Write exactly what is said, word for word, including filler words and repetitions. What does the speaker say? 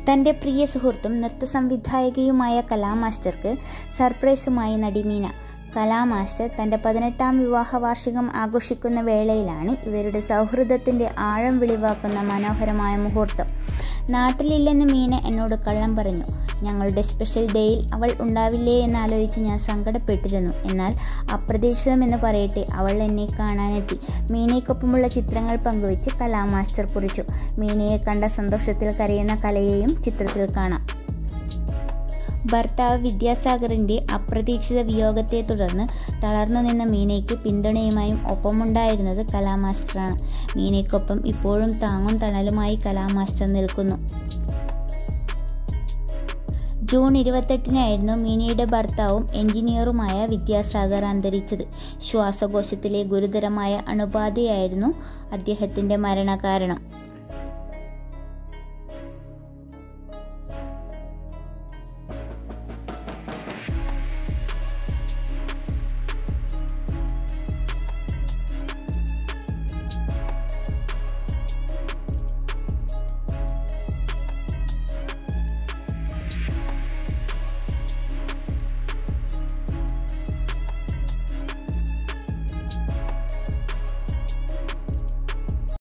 തൻ്റെ പ്രിയ സുഹൃത്തും നൃത്തസംവിധായകയുമായ കലാമാസ്റ്റർക്ക് സർപ്രൈസുമായി നടി മീന. കലാമാസ്റ്റർ തൻ്റെ പതിനെട്ടാം വിവാഹ വാർഷികം ആഘോഷിക്കുന്ന വേളയിലാണ് ഇവരുടെ സൗഹൃദത്തിൻ്റെ ആഴം വെളിവാക്കുന്ന മനോഹരമായ മുഹൂർത്തം. നാട്ടിലില്ലെന്ന് മീന എന്നോട് കള്ളം പറഞ്ഞു. ഞങ്ങളുടെ സ്പെഷ്യൽ ഡേയിൽ അവൾ ഉണ്ടാവില്ലേ എന്നാലോചിച്ച് ഞാൻ സങ്കടപ്പെട്ടിരുന്നു. എന്നാൽ അപ്രതീക്ഷിതമെന്ന് പറയട്ടെ, അവൾ എന്നെ കാണാനെത്തി. മീനയ്ക്കൊപ്പമുള്ള ചിത്രങ്ങൾ പങ്കുവെച്ച് കലാമാസ്റ്റർ കുറിച്ചു. മീനയെ കണ്ട സന്തോഷത്തിൽ കരയുന്ന കലയെയും ചിത്രത്തിൽ കാണാം. ഭർത്താവ് വിദ്യാസാഗറിൻ്റെ അപ്രതീക്ഷിത വിയോഗത്തെ തുടർന്ന് തളർന്നു നിന്ന മീനയ്ക്ക് പിന്തുണയുമായും ഒപ്പമുണ്ടായിരുന്നത് കലാമാസ്റ്ററാണ്. മീനയ്ക്കൊപ്പം ഇപ്പോഴും താങ്ങും തണലുമായി കലാമാസ്റ്റർ നിൽക്കുന്നു. ജൂൺ ഇരുപത്തെട്ടിനായിരുന്നു മീനയുടെ ഭർത്താവും എഞ്ചിനീയറുമായ വിദ്യാസാഗർ അന്തരിച്ചത്. ശ്വാസകോശത്തിലെ ഗുരുതരമായ അണുബാധയായിരുന്നു അദ്ദേഹത്തിൻ്റെ മരണകാരണം.